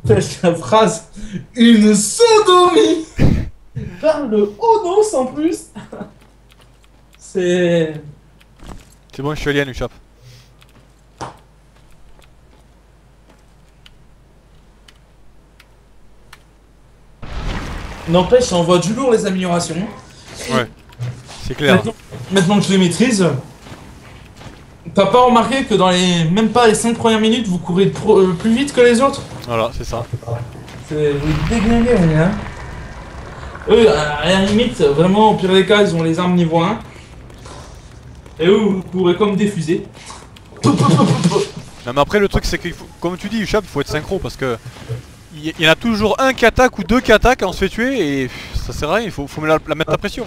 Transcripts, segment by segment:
n'empêche la phrase une sodomie par le Onos en plus. C'est bon, je suis alien, Ushap. n'empêche, on voit du lourd les améliorations. Ouais, c'est clair. Maintenant que je les maîtrise, t'as pas remarqué que dans les même pas les 5 premières minutes, vous courez plus vite que les autres? Voilà, c'est ça. C'est vous déglinguez, hein. Eux, à la limite, vraiment, au pire des cas, ils ont les armes niveau 1. Et eux, vous courez comme des fusées. Non mais après le truc c'est que, comme tu dis Ushap, il faut être synchro parce que il y en a toujours un qui attaque ou deux qui attaquent et on se fait tuer et ça sert à rien, il faut la mettre la pression.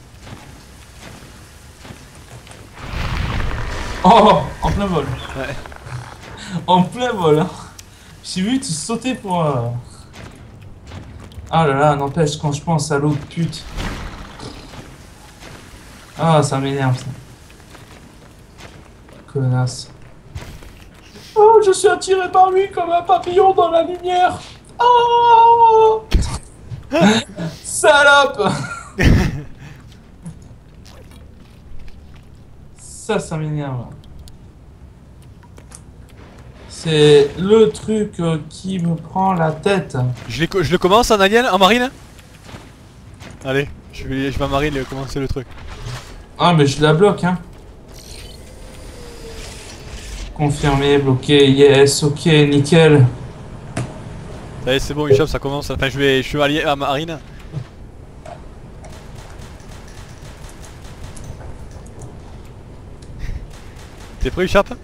Oh, en plein vol. Ouais. En plein vol, hein. J'ai vu tu sauter pour... Ah là là, n'empêche, quand je pense à l'autre pute. Ah, ça m'énerve, ça. Connasse. Oh, je suis attiré par lui comme un papillon dans la lumière. Oh salope. Ça m'énerve. C'est le truc qui me prend la tête. Je le commence en alien, en marine. Allez, je vais en marine commencer le truc. Ah mais je la bloque hein. Confirmé, bloqué, yes, ok, nickel. Allez c'est bon Ushap, ça commence, enfin je suis allié à marine. T'es prêt Ushap?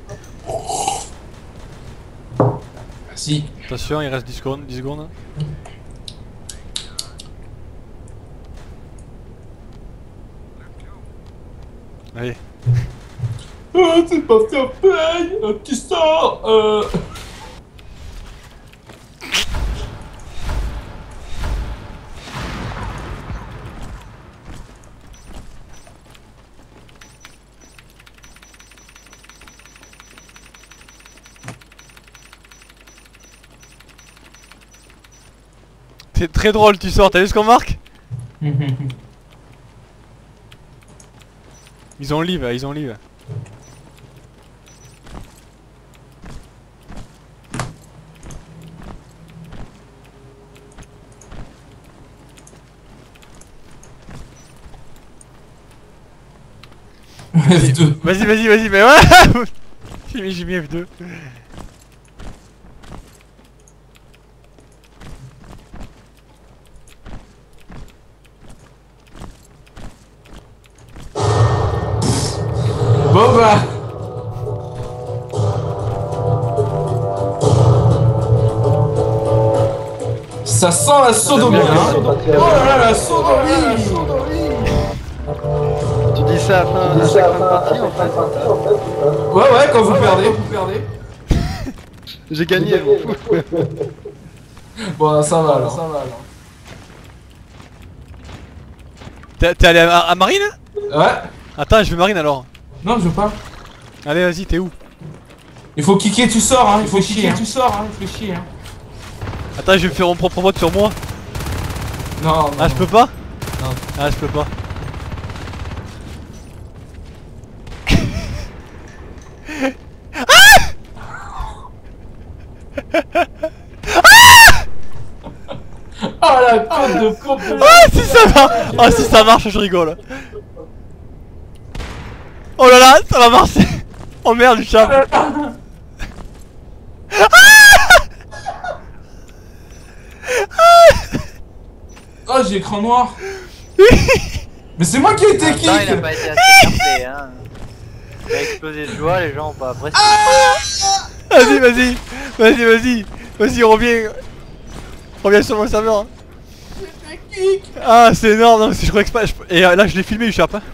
Merci. Attention, il reste 10 secondes, 10 secondes. Allez. C'est pas fair play, tu sors. C'est très drôle, tu sors, t'as vu ce qu'on marque? Ils ont live, ils ont live. F2. Vas-y, mais ouais. J'ai mis F2. Bon bah. Ça sent la sodomie hein. Oh là là, la sodomie. Tu dis ça à chaque fin de partie en fait. Ouais, quand vous perdez. J'ai gagné, je m'en fous. Bon, ça va alors. T'es allé à marine? Ouais. Attends, je vais marine alors. Non, je veux pas. Allez, vas-y, t'es où? Il faut kicker, tu sors, hein. Il faut kicker, tu sors, hein. Il faut chier, hein. Attends, je vais me faire mon propre mode sur moi. Non. Ah, je peux pas? Non. Ah, je peux pas. Oh la côte de côte de... Ah, si ça va! Ah, si ça marche, je rigole. Oh là là, ça va marcher! Oh merde, du chat! Oh, j'ai écran noir. Mais c'est moi qui ai été kick. Non, il a pas été assez carté, hein. Il a explosé de joie, les gens ont pas apprécié. Vas-y, reviens sur mon serveur. Ah, c'est énorme, non, je croyais que c'est pas. Et là, je l'ai filmé, Ushap. Hein.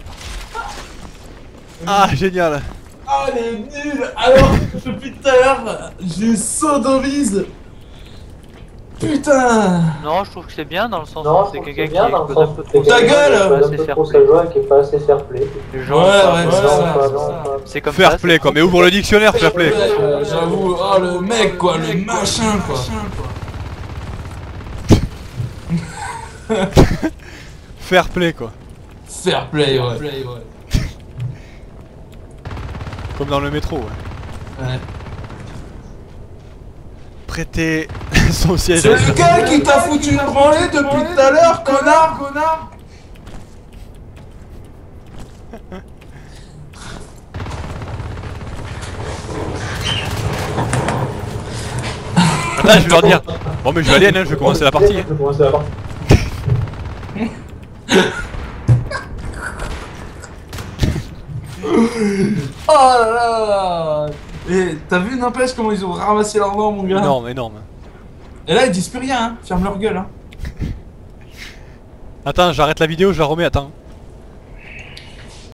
Ah, génial. Ah, elle est nulle. Alors, depuis tout à l'heure, j'ai sodomise. Putain. Non, je trouve que c'est bien dans le sens où c'est quelqu'un qui expose un peu trop Ta gueule. Qui est pas assez fair play. Les gens, Ouais, c'est comme Fair ça. play, quoi, mais ouvre le dictionnaire, fair play. J'avoue, oh le mec quoi, le machin quoi. Fair play quoi. Fair play, ouais. Comme dans le métro, ouais. Ouais. Prêter son siège. C'est le gars qui t'a foutu une branlée depuis tout à l'heure, connard. Là, je vais leur dire. Bon, mais je vais aller, hein, je vais commencer la partie. Je vais commencer la partie. Oh là là. Et t'as vu, n'empêche comment ils ont ramassé leur nom, mon gars. Énorme, énorme. Et là, ils disent plus rien, hein. Ferme leur gueule, hein. Attends, j'arrête la vidéo, je la remets, attends.